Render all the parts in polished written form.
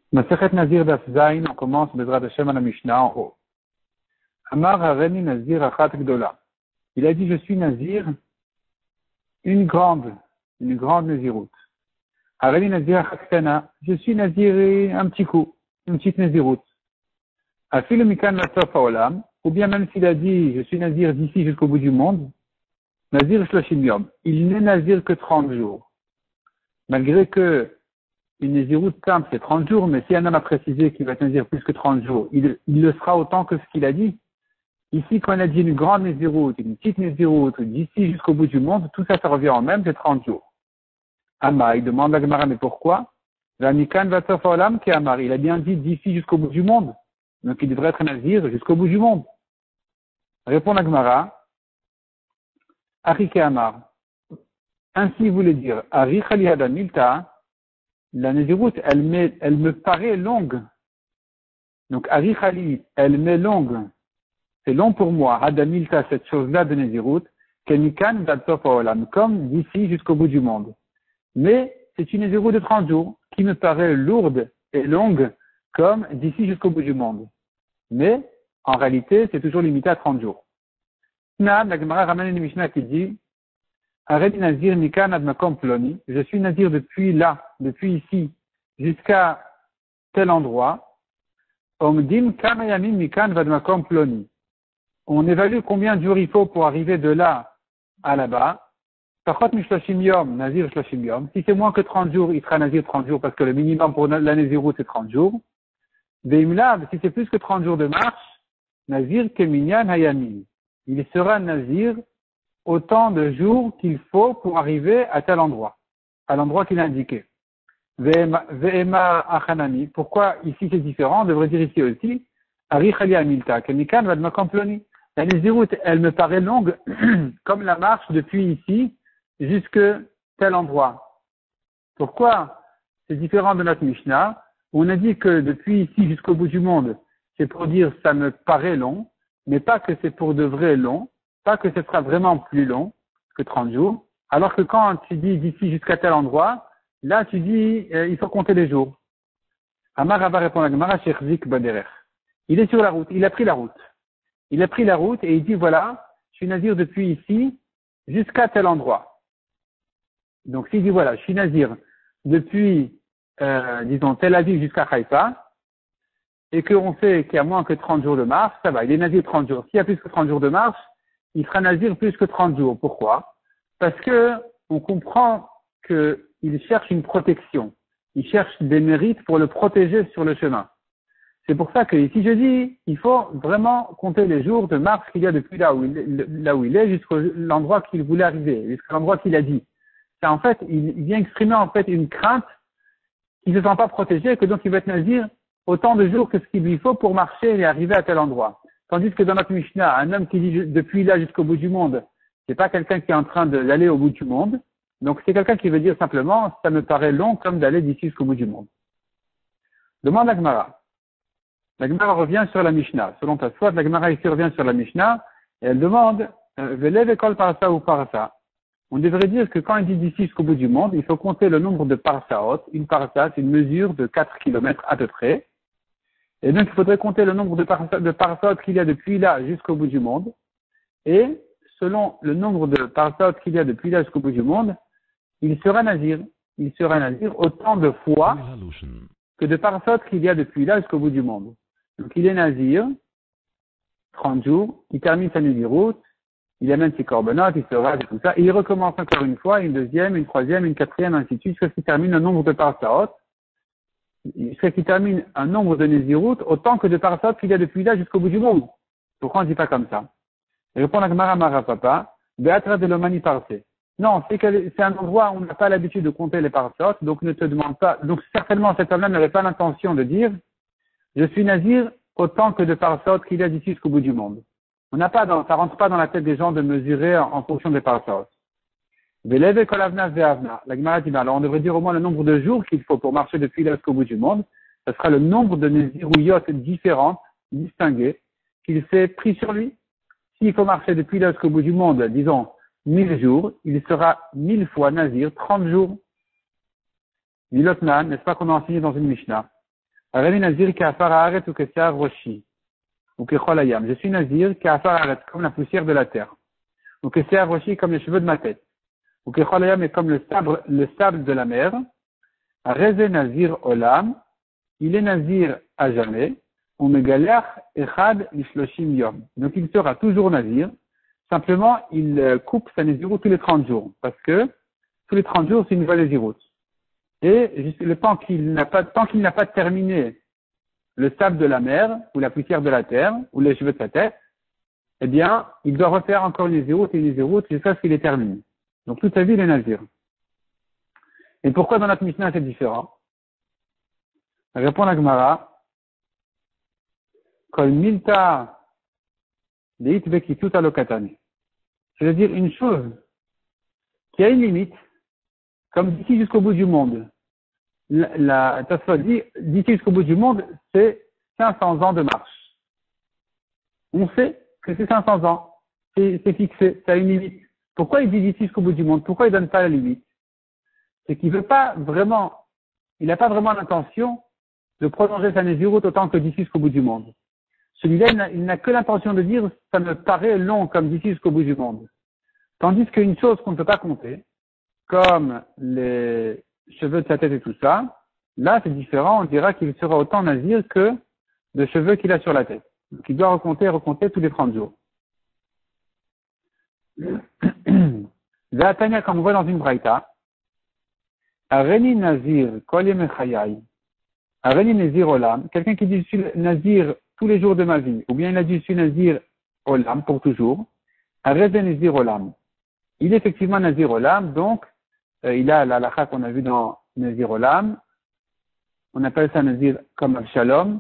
Masechet Nazir Daf Zayin, on commence Bezrat Hashem à la Mishnah en haut. Amar Hareni Nazir Achat Gdola. Il a dit, je suis Nazir, une grande Naziroute. Hareni Nazir Achat Ktana, je suis Nazir un petit coup, une petite Naziroute. Afil Mikan Latsof Haolam, ou bien même s'il a dit, je suis Nazir d'ici jusqu'au bout du monde, Nazir Shloshim Yom. Il n'est Nazir que 30 jours. Malgré que une Naziroute simple, c'est 30 jours, mais si un homme a précisé qu'il va être Nazir plus que 30 jours, il le sera autant que ce qu'il a dit. Ici, quand on a dit une grande Naziroute, une petite Naziroute, d'ici jusqu'au bout du monde, tout ça, ça revient en même, c'est 30 jours. Amma, il demande à Gemara, mais pourquoi? Ramikan Vatsof Haolam qui Amar, il a bien dit d'ici jusqu'au bout du monde. Donc il devrait être Nazir jusqu'au bout du monde. Répond la Gemara, Arike Amar. Ainsi, il voulait dire, Ari Khaliada Milta, la Naziroute, elle me paraît longue. Donc, Ari Khali, elle m'est longue. C'est long pour moi. Hadamilta, cette chose-là de Naziroute, Kemikan Vatsof Haolam, comme d'ici jusqu'au bout du monde. Mais, c'est une Naziroute de 30 jours, qui me paraît lourde et longue, comme d'ici jusqu'au bout du monde. Mais, en réalité, c'est toujours limité à 30 jours. La Gemara ramène une Mishnah qui dit, Arrête Nazir Mikan ad Makom Ploni. Je suis Nazir depuis là, depuis ici, jusqu'à tel endroit. Omdim Kamayamim Mikan vad Makom Ploni. On évalue combien de jours il faut pour arriver de là à là-bas. Pachot Mishloshim Yom, Nazir Shloshim Yom. Si c'est moins que 30 jours, il sera Nazir 30 jours parce que le minimum pour la Naziroute c'est 30 jours. Veimlav, si c'est plus que 30 jours de marche, Nazir Keminyan Hayamim. Il sera Nazir autant de jours qu'il faut pour arriver à tel endroit, à l'endroit qu'il a indiqué. Ve'ema achanami. Pourquoi ici c'est différent? On devrait dire ici aussi, Ari Khali Amilta, Kemikan vad Makom Ploni. La Naziroute, elle me paraît longue, comme la marche depuis ici jusque tel endroit. Pourquoi c'est différent de notre Mishnah? On a dit que depuis ici jusqu'au bout du monde, c'est pour dire ça me paraît long, mais pas que c'est pour de vrai long, pas que ce sera vraiment plus long que 30 jours, alors que quand tu dis d'ici jusqu'à tel endroit, là tu dis il faut compter les jours. Amar Rabba répond à Gemara Shechzik Baderech. Il est sur la route, il a pris la route. Il a pris la route et il dit voilà, je suis Nazir depuis ici jusqu'à tel endroit. Donc s'il dit voilà, je suis Nazir depuis, disons, Tel Aviv jusqu'à Haïfa, et qu'on sait qu'il y a moins que 30 jours de marche, ça va, il est Nazir 30 jours. S'il y a plus que 30 jours de marche, il sera Nazir plus que 30 jours. Pourquoi? Parce que on comprend qu'il cherche une protection. Il cherche des mérites pour le protéger sur le chemin. C'est pour ça que ici je dis, il faut vraiment compter les jours de marche qu'il y a depuis là où il est jusqu'à l'endroit qu'il voulait arriver, jusqu'à l'endroit qu'il a dit. C'est en fait, il vient exprimer en fait une crainte qu'il ne se sent pas protégé et que donc il va être Nazir autant de jours que ce qu'il lui faut pour marcher et arriver à tel endroit. Tandis que dans notre Mishnah, un homme qui dit depuis là jusqu'au bout du monde, c'est pas quelqu'un qui est en train d'aller au bout du monde. Donc c'est quelqu'un qui veut dire simplement, ça me paraît long comme d'aller d'ici jusqu'au bout du monde. Demande la Gemara. La Gemara revient sur la Mishnah. Selon ta soit, la Gemara ici revient sur la Mishnah et elle demande, Velev ekol parsa ou parsa. On devrait dire que quand il dit d'ici jusqu'au bout du monde, il faut compter le nombre de parsaot. Une parsa, c'est une mesure de 4 km à peu près. Et donc, il faudrait compter le nombre de parsaot qu'il y a depuis là jusqu'au bout du monde. Et, selon le nombre de parsaot qu'il y a depuis là jusqu'au bout du monde, il sera Nazir. Il sera Nazir autant de fois que de parsaot qu'il y a depuis là jusqu'au bout du monde. Donc, il est Nazir, 30 jours, il termine sa Naziroute, il amène ses corbanotes, il se rase et tout ça, et il recommence encore une fois, une deuxième, une troisième, une quatrième, ainsi de suite, jusqu'à ce qu'il termine un nombre de parsaot. Jusqu'à qu'il termine un nombre de Naziroute autant que de parsaot qu'il y a depuis là jusqu'au bout du monde. Pourquoi on ne dit pas comme ça? Répond la Gemara Marapapa, Beatra de l'Omani Parsé. Non, c'est un endroit où on n'a pas l'habitude de compter les parsaot, donc ne te demande pas, donc certainement cet homme-là n'avait pas l'intention de dire, je suis Nazir autant que de parsaot qu'il y a d'ici jusqu'au bout du monde. Ça rentre pas dans la tête des gens de mesurer en fonction des parsaot. Veleve kol avna ve'avna. La Gemara dit, alors on devrait dire au moins le nombre de jours qu'il faut pour marcher depuis là jusqu'au bout du monde. Ce sera le nombre de Nazirouillotes différentes, distinguées, qu'il s'est pris sur lui. S'il faut marcher depuis là jusqu'au bout du monde, disons, 1000 jours, il sera 1000 fois Nazir, 30 jours. Milotnan, n'est-ce pas qu'on a enseigné dans une Mishnah? Areni nazir ka'afar haaretz ou kesear roshi. Ou kechol hayam. Je suis nazir ka'afar haaretz, comme la poussière de la terre. Ou kesear roshi, comme les cheveux de ma tête. Ou kechol hayam est comme le sable de la mer. Areze nazir olam. Il est nazir à jamais. Ou megalech echad lishloshim yom. Donc il sera toujours nazir. Simplement, il coupe sa naziroute tous les 30 jours. Parce que tous les 30 jours, c'est une nouvelle naziroute. Et le temps qu'il n'a pas terminé le sable de la mer, ou la poussière de la terre, ou les cheveux de sa tête, eh bien, il doit refaire encore une naziroute et une naziroute jusqu'à ce qu'il ait terminé. Donc toute sa vie, il est nazir. Et pourquoi dans notre Mishnah c'est différent? Répond la Gemara. Kol milta c'est-à-dire une chose qui a une limite, comme d'ici jusqu'au bout du monde. La Tasfot dit, d'ici jusqu'au bout du monde, c'est 500 ans de marche. On sait que c'est 500 ans. C'est fixé, ça a une limite. Pourquoi il dit d'ici jusqu'au bout du monde? Pourquoi il donne pas la limite? C'est qu'il veut pas vraiment, il n'a pas vraiment l'intention de prolonger sa nésiroute autant que d'ici jusqu'au bout du monde. Celui-là, il n'a que l'intention de dire, ça me paraît long comme d'ici jusqu'au bout du monde. Tandis qu'une chose qu'on ne peut pas compter, comme les cheveux de sa tête et tout ça, là c'est différent, on dira qu'il sera autant nazir que de cheveux qu'il a sur la tête. Donc il doit recompter tous les 30 jours. Zatania, comme on voit dans une braïta, Areni nazir, kol yemechayai, Areni nazir olam, quelqu'un qui dit je suis nazir tous les jours de ma vie, ou bien il a dit je suis nazir olam pour toujours, Areni nazir olam. Il est effectivement nazir olam, donc il a la halakha qu'on a vu dans nazir olam, on appelle ça nazir comme Avshalom.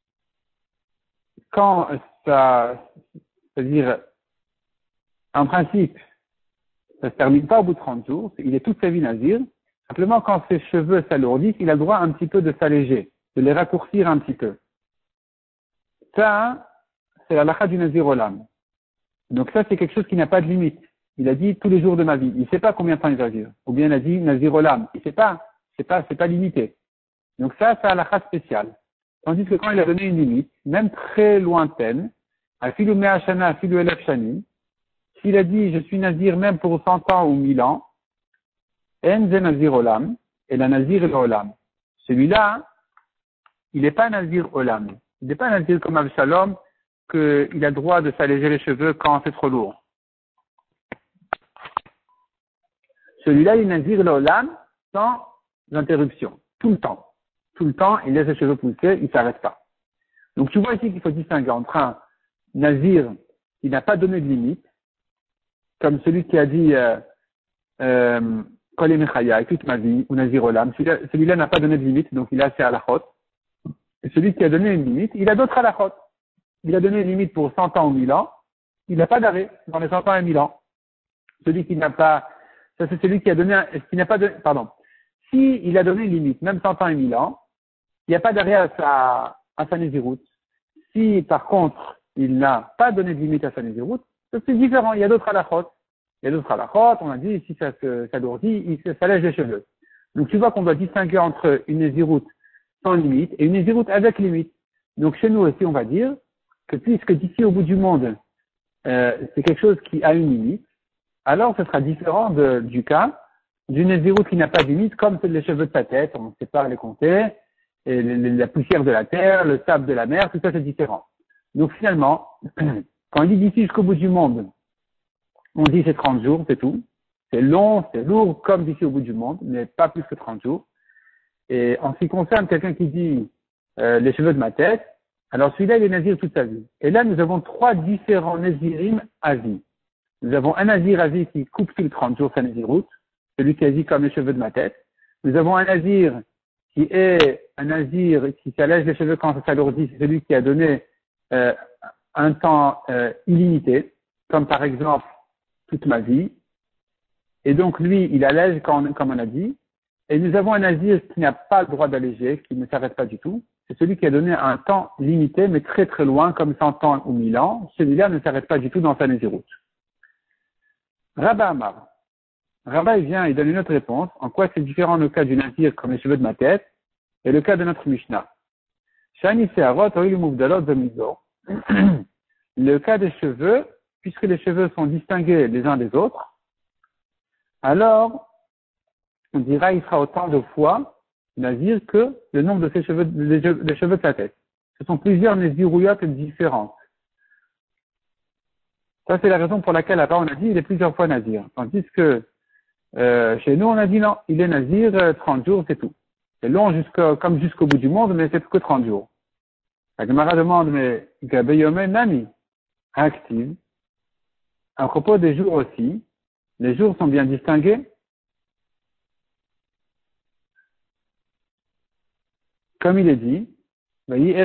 Quand ça, c'est-à-dire, en principe, ça se termine pas au bout de 30 jours, il est toute sa vie nazir. Simplement, quand ses cheveux s'alourdissent, il a le droit un petit peu de s'alléger, de les raccourcir un petit peu. Ça, c'est la halakha du nazir olam. Donc ça, c'est quelque chose qui n'a pas de limite. Il a dit tous les jours de ma vie. Il ne sait pas combien de temps il va vivre. Ou bien il a dit nazir olam. Il sait pas. C'est pas limité. Donc ça, c'est la halakha spéciale. Tandis que quand il a donné une limite, même très lointaine, afilu mea shana, afilu elef shani, s'il a dit je suis nazir même pour 100 ans ou 1000 ans, en ze nazir olam, et la nazir el olam. Celui-là, il n'est pas nazir olam. Il n'est pas nazir comme Avshalom, qu'il a le droit de s'alléger les cheveux quand c'est trop lourd. Celui-là, il est nazir el olam sans interruption, tout le temps. Tout le temps, il laisse ses cheveux pousser, il ne s'arrête pas. Donc tu vois ici qu'il faut distinguer entre un nazir qui n'a pas donné de limite, comme celui qui a dit Kol Mechaya, toute ma vie, ou nazir olam. Celui-là n'a pas donné de limite, donc il a ses halachot. Et celui qui a donné une limite, il a d'autres halachot. Il a donné une limite pour 100 ans ou 1000 ans, il n'a pas d'arrêt dans les 100 ans et 1000 ans. Celui qui n'a pas, ça c'est celui qui a donné, qui n'a pas donné, pardon. Si il a donné une limite, même 100 ans et 1000 ans, il n'y a pas d'arrêt à sa nésiroute. Si, par contre, il n'a pas donné de limite à sa nésiroute, c'est différent. Il y a d'autres halachot. On a dit, si ça s'alourdit, il s'allège les cheveux. Donc, tu vois qu'on doit distinguer entre une nésiroute sans limite et une nésiroute avec limite. Donc, chez nous aussi, on va dire que puisque d'ici au bout du monde, c'est quelque chose qui a une limite, alors ce sera différent du cas d'une nésiroute qui n'a pas de limite, comme les cheveux de sa tête, on ne sait pas les compter, et la poussière de la terre, le sable de la mer, tout ça c'est différent. Donc finalement, quand il dit d'ici jusqu'au bout du monde, on dit c'est 30 jours, c'est tout. C'est long, c'est lourd, comme d'ici au bout du monde, mais pas plus que 30 jours. Et en ce qui concerne quelqu'un qui dit les cheveux de ma tête, alors celui-là il est nazir toute sa vie. Et là nous avons 3 différents nazirim à vie. Nous avons un nazir à vie qui coupe tous les 30 jours sa naziroute, celui qui a dit comme les cheveux de ma tête. Nous avons un nazir qui est un nazir qui s'allège les cheveux quand ça s'alourdit, c'est celui qui a donné un temps illimité, comme par exemple toute ma vie. Et donc lui, il allège comme on a dit. Et nous avons un nazir qui n'a pas le droit d'alléger, qui ne s'arrête pas du tout. C'est celui qui a donné un temps limité, mais très très loin, comme 100 ans ou 1000 ans. Celui-là ne s'arrête pas du tout dans sa naziroute. Rabba Amar. Rabba, il vient, il donne une autre réponse. En quoi c'est différent le cas du nazir comme les cheveux de ma tête et le cas de notre Mishnah. Shani Seharot, Oil Mouvdalot Zemizor. Le cas des cheveux, puisque les cheveux sont distingués les uns des autres, alors, on dira, il sera autant de fois nazir que le nombre de ses cheveux, les cheveux de sa tête. Ce sont plusieurs nazirouillottes différentes. Ça, c'est la raison pour laquelle, là-bas, on a dit, il est plusieurs fois nazir. Tandis que, chez nous, on a dit non, il est nazir 30 jours, c'est tout. C'est long comme jusqu'au bout du monde, mais c'est que 30 jours. La Gemara demande, mais, Gabeyome Nami, active. À propos des jours aussi, les jours sont bien distingués. Comme il est dit, et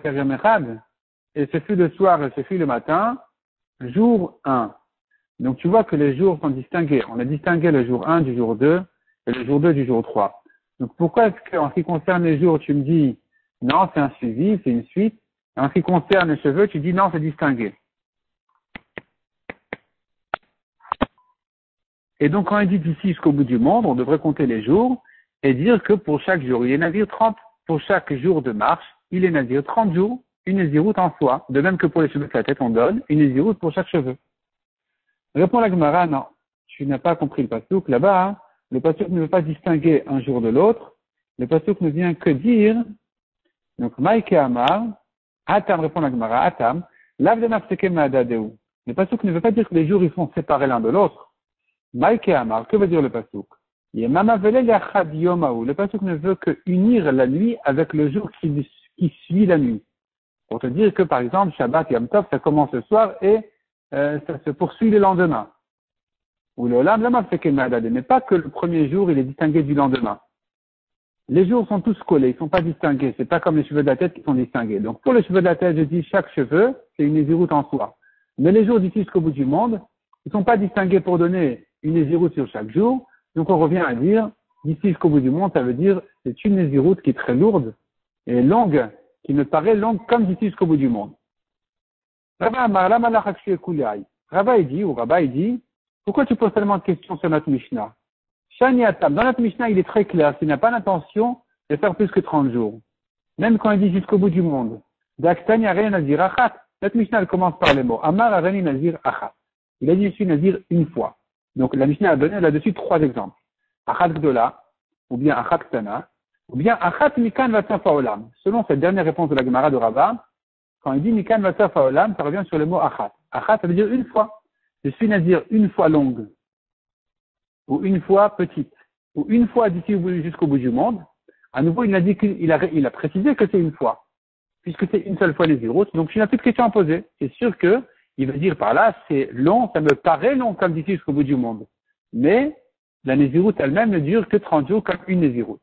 ce fut le soir et ce fut le matin, jour 1. Donc tu vois que les jours sont distingués. On a distingué le jour 1 du jour 2 et le jour 2 du jour 3. Donc pourquoi est-ce qu'en ce qui concerne les jours, tu me dis non, c'est un suivi, c'est une suite, et en ce qui concerne les cheveux, tu dis non, c'est distingué. Et donc quand il dit d'ici jusqu'au bout du monde, on devrait compter les jours et dire que pour chaque jour, il est nazir 30. Pour chaque jour de marche, il est nazir 30 jours, une naziroute en soi. De même que pour les cheveux de la tête, on donne une naziroute pour chaque cheveu. Répond la Gemara, non, tu n'as pas compris le passouk. Là-bas, hein, le passouk ne veut pas distinguer un jour de l'autre. Le passouk ne vient que dire, donc, Maïke Amar, Atam, répond la Gemara, Atam, l'avdenafseke ma'adadeu. Le passouk ne veut pas dire que les jours, ils sont séparés l'un de l'autre. Maïke Amar, que veut dire le passouk? Le passouk ne veut que unir la nuit avec le jour qui suit la nuit. Pour te dire que, par exemple, Shabbat Yom Tov, ça commence le soir et ça se poursuit le lendemain. Ou le Olam Lama fait mais pas que le premier jour, il est distingué du lendemain. Les jours sont tous collés, ils ne sont pas distingués. C'est pas comme les cheveux de la tête qui sont distingués. Donc, pour les cheveux de la tête, je dis chaque cheveu, c'est une nésiroute en soi. Mais les jours d'ici jusqu'au bout du monde, ils ne sont pas distingués pour donner une nésiroute sur chaque jour. Donc on revient à dire, d'ici jusqu'au bout du monde, ça veut dire, c'est une nésiroute qui est très lourde et longue, qui me paraît longue comme d'ici jusqu'au bout du monde. Rabba il dit, pourquoi tu poses tellement de questions sur notre Mishnah? Shani Atam, dans notre Mishnah, il est très clair, s'il n'a pas l'intention de faire plus que 30 jours. Même quand il dit jusqu'au bout du monde. D'Aktani Areni Nazir Achat. Notre Mishnah, elle commence par les mots. Amar Areni Nazir Achat. Il a dit, je suis Nazir une fois. Donc, la Mishnah a donné là-dessus 3 exemples. Achat Gdola, ou bien Achat Ktana, ou bien Achat Mikan Vatsaf Haolam. Selon cette dernière réponse de la Gemara de Rabba, quand il dit Mikan Vatsaf Haolam, ça revient sur le mot Achat. Achat, ça veut dire une fois. Je suis Nazir une fois longue, ou une fois petite, ou une fois d'ici jusqu'au bout du monde. À nouveau, il a dit il a précisé que c'est une fois, puisque c'est une seule fois Naziroute. Donc, je n'ai plus de questions à poser. C'est sûr que il veut dire par là, c'est long, ça me paraît long comme d'ici jusqu'au bout du monde. Mais la Néziroute elle-même ne dure que 30 jours comme une Néziroute.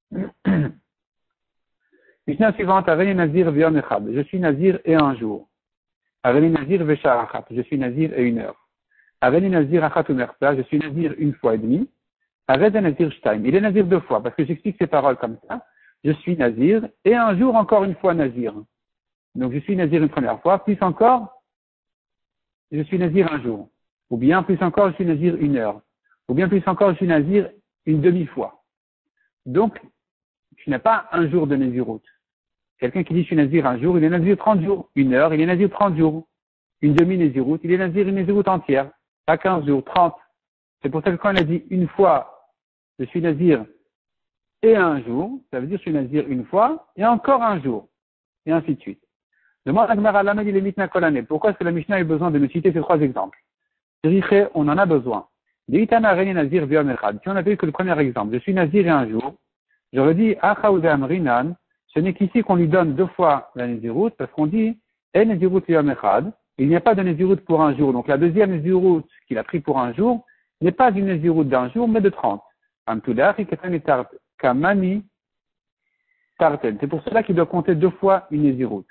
Mishnah suivante, Aveni Nazir V'yom Echad. Je suis Nazir et un jour. Aveni Nazir V'shar Achat. Je suis Nazir et une heure. Aveni Nazir Achat Umersa. Je suis Nazir une fois et demie. Aveni Nazir Shtaim. Il est Nazir 2 fois, parce que j'explique ces paroles comme ça. Je suis Nazir et un jour encore une fois Nazir. Donc je suis Nazir une première fois, plus encore, je suis nazir un jour. Ou bien plus encore, je suis nazir une heure. Ou bien plus encore, je suis nazir une demi-fois. Donc, tu n'as pas un jour de naziroute. Quelqu'un qui dit je suis nazir un jour, il est nazir 30 jours. Une heure, il est nazir 30 jours. Une demi-naziroute, il est nazir une naziroute entière. Pas 15 jours, 30. C'est pour ça que quand il a dit une fois, je suis nazir et un jour, ça veut dire je suis nazir une fois et encore un jour. Et ainsi de suite. Demande à Gmara Lamed, il est mitna kolané. Pourquoi est-ce que la Mishnah a eu besoin de nous citer ces 3 exemples? On en a besoin. Si on avait eu que le premier exemple, je suis nazir et un jour, j'aurais dit, ce n'est qu'ici qu'on lui donne 2 fois la naziroute, parce qu'on dit, il n'y a pas de naziroute pour un jour. Donc la deuxième naziroute qu'il a pris pour un jour n'est pas une naziroute d'un jour, mais de 30. C'est pour cela qu'il doit compter 2 fois une naziroute.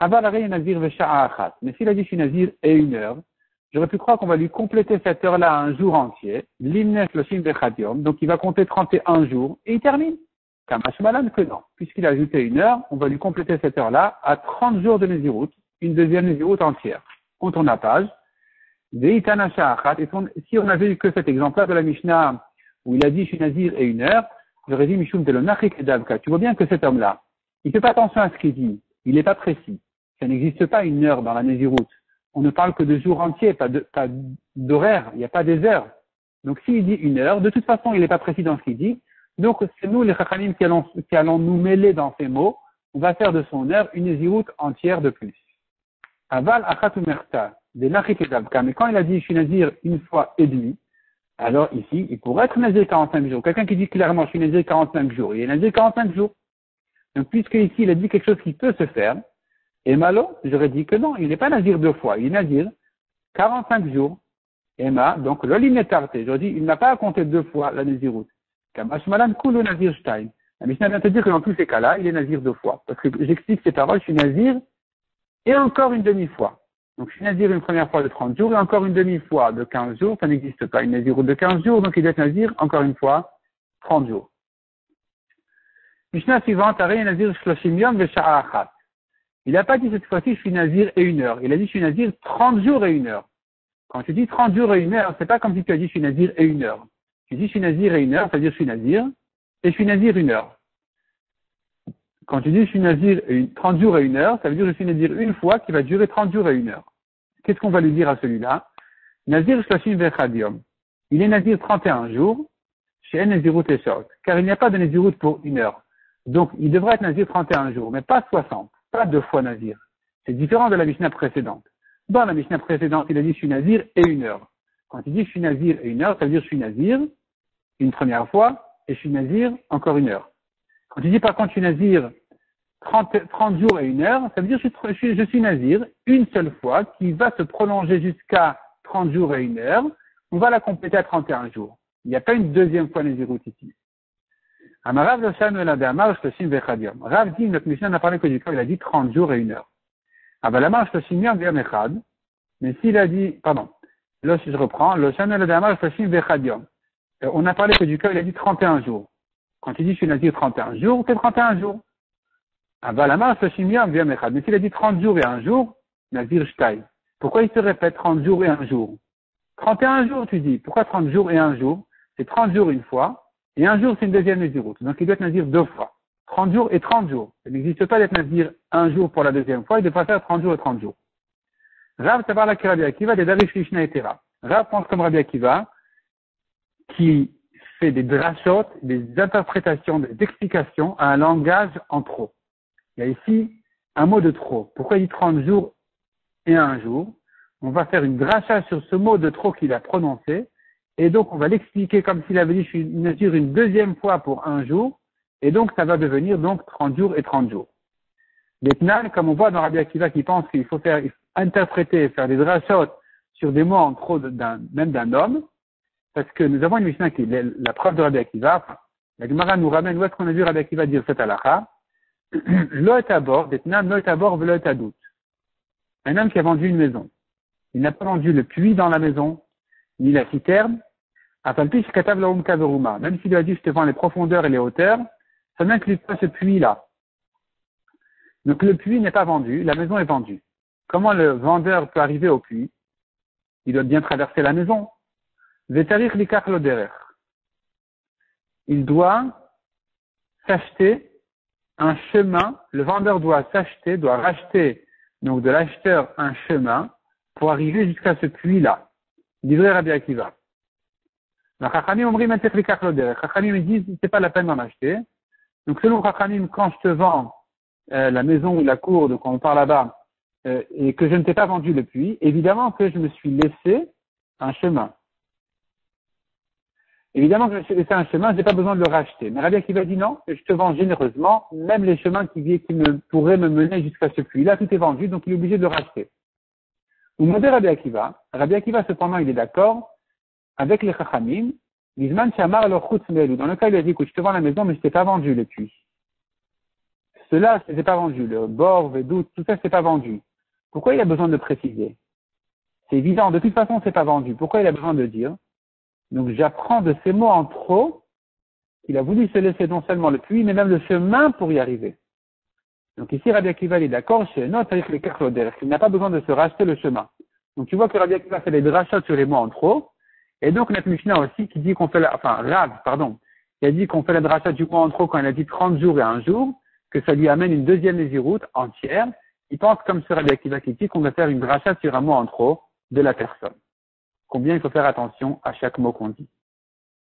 Mais s'il a dit je suis nazir et une heure, j'aurais pu croire qu'on va lui compléter cette heure-là un jour entier, donc il va compter 31 jours et il termine. Kamashmalan que non. Puisqu'il a ajouté une heure, on va lui compléter cette heure-là à 30 jours de naziroute, une deuxième naziroute entière. On tourne la page. Et si on avait eu que cet exemple-là de la Mishnah où il a dit je suis nazir et une heure, j'aurais dit Mishum Telonachik et Davka. Tu vois bien que cet homme-là, il fait pas attention à ce qu'il dit. Il n'est pas précis. Ça n'existe pas une heure dans la Néziroute. On ne parle que de jours entiers, pas d'horaire. Il n'y a pas des heures. Donc, s'il dit une heure, de toute façon, il n'est pas précis dans ce qu'il dit. Donc, c'est nous, les Chachamim, qui allons nous mêler dans ces mots. On va faire de son heure une Néziroute entière de plus. Aval achatu merta, des nachit et d'abka. Mais quand il a dit, je suis nazir une fois et demi, alors ici, il pourrait être nazir 45 jours. Quelqu'un qui dit clairement, je suis nazir 45 jours, il est nazir 45 jours. Donc, puisque ici, il a dit quelque chose qui peut se faire, et malo, j'aurais dit que non, il n'est pas nazir 2 fois, il est nazir 45 jours. Emma, donc, l'olinetarté, j'aurais dit, il n'a pas à compter 2 fois la naziroute. Kamashmalan kulu nazir shtaim. La Mishnah vient te dire que dans tous ces cas-là, il est nazir 2 fois. Parce que j'explique ces paroles, je suis nazir et encore une demi-fois. Donc, je suis nazir une première fois de 30 jours et encore une demi-fois de 15 jours. Ça n'existe pas. Une naziroute de 15 jours, donc il doit être nazir encore une fois 30 jours. Mishnah suivante, Arei nazir shloshim yom ve'sha'a achat. Il n'a pas dit cette fois-ci, je suis nazir et 1 heure. Il a dit, je suis nazir 30 jours et 1 heure. Quand tu dis 30 jours et 1 heure, c'est pas comme si tu as dit, je suis nazir et 1 heure. Tu dis, je suis nazir et 1 heure, c'est-à-dire, je suis nazir et je suis nazir 1 heure. Quand tu dis, je suis nazir 30 jours et 1 heure, ça veut dire, je suis nazir une fois qui va durer 30 jours et 1 heure. Qu'est-ce qu'on va lui dire à celui-là? Nazir shlashim vechadiom. Il est nazir 31 jours, chez Nezirut et Shot, car il n'y a pas de Nezirut pour 1 heure. Donc, il devrait être nazir 31 jours, mais pas 60, pas 2 fois nazir. C'est différent de la Mishnah précédente. Dans la Mishnah précédente, il a dit, je suis nazir et 1 heure. Quand il dit, je suis nazir et 1 heure, ça veut dire, je suis nazir une première fois, et je suis nazir encore 1 heure. Quand il dit, par contre, je suis nazir 30 jours et 1 heure, ça veut dire je suis nazir une seule fois qui va se prolonger jusqu'à 30 jours et 1 heure. On va la compléter à 31 jours. Il n'y a pas une deuxième fois naziroute ici. Amarav Loshan Eladamar Shloshim Vechadiom. Rav dit, notre Mishnah n'a parlé que du cas, il a dit 30 jours et 1 heure. Abalamar Shloshim Yom Echad. Mais s'il a dit, pardon, là si je reprends, Loshan Eladamar Shloshim Vechadiom. On n'a parlé que du cas, il a dit 31 jours. Quand il dit je suis nazir 31 jours, c'est 31 jours. Abalamar Shloshim Yom Echad. Mais s'il a dit 30 jours et 1 jour, nazir Shtai. Pourquoi il se répète 30 jours et 1 jour? 31 jours, tu dis. Pourquoi 30 jours et 1 jour? C'est 30 jours une fois, et 1 jour, c'est une deuxième naziroute. Donc, il doit être nazir 2 fois. 30 jours et 30 jours. Il n'existe pas d'être nazir 1 jour pour la deuxième fois, il devra faire 30 jours et 30 jours. Rav Tabarla ki Rabbi Akiva, des Darish Lishna et Tera. Rav pense comme Rabbi Akiva, qui fait des drashot, des interprétations, des explications à un langage en trop. Il y a ici un mot de trop. Pourquoi il dit 30 jours et 1 jour? On va faire une dracha sur ce mot de trop qu'il a prononcé, et donc on va l'expliquer comme s'il avait dit je suis nazir une deuxième fois pour 1 jour, et donc ça va devenir donc 30 jours et 30 jours. Maintenant, comme on voit dans Rabbi Akiva qui pense qu'il faut interpréter, faire des drachot sur des mots en trop même d'un homme, parce que nous avons une Mishnah qui est la preuve de Rabbi Akiva. La Gemara nous ramène où est-ce qu'on a vu Rabbi Akiva dire cette halakha. Lo et abor, d'etnan, lo et abor, velo et adout. Un homme qui a vendu une maison. Il n'a pas vendu le puits dans la maison, ni la citerne. Même s'il lui a dit je te vends les profondeurs et les hauteurs, ça n'inclut pas ce puits-là. Donc le puits n'est pas vendu, la maison est vendue. Comment le vendeur peut arriver au puits? Il doit bien traverser la maison. Il doit s'acheter un chemin, le vendeur doit racheter donc de l'acheteur un chemin pour arriver jusqu'à ce puits-là. Livré Rabbi Akiva. Chachamim me disent, c'est pas la peine d'en acheter. Donc, selon Chachamim, quand je te vends la maison ou la cour, donc on parle là-bas, et que je ne t'ai pas vendu le puits, évidemment que je me suis laissé un chemin. Évidemment que je me suis laissé un chemin, je n'ai pas besoin de le racheter. Mais Rabbi Akiva dit non, je te vends généreusement, même les chemins qui pourraient me mener jusqu'à ce puits-là, tout est vendu, donc il est obligé de le racheter. Ou modèle Rabbi Akiva, cependant, il est d'accord avec les Chachamim, Gizman Shamar lo chutz melu. Dans le cas, il a dit, écoute, je te vends la maison, mais je t'ai pas vendu le puits. Cela, je t'ai pas vendu. Le bord, vedou, tout ça, c'est pas vendu. Pourquoi il a besoin de préciser? C'est évident. De toute façon, c'est pas vendu. Pourquoi il a besoin de dire? Donc, j'apprends de ces mots en trop qu'il a voulu se laisser non seulement le puits, mais même le chemin pour y arriver. Donc ici, Rabbi Akiva est d'accord chez notre avec les Kachloder. Il n'a pas besoin de se racheter le chemin. Donc tu vois que Rabbi Akiva fait les drachot sur les mots en trop. Et donc notre Mishnah aussi qui dit qu'on fait Rav, il a dit qu'on fait la dracha du mot en trop quand il a dit 30 jours et 1 jour. que ça lui amène une deuxième Néziroute entière, il pense comme sur Rabbi Akiva qui dit qu'on doit faire une dracha sur un mot en trop de la personne. Combien il faut faire attention à chaque mot qu'on dit.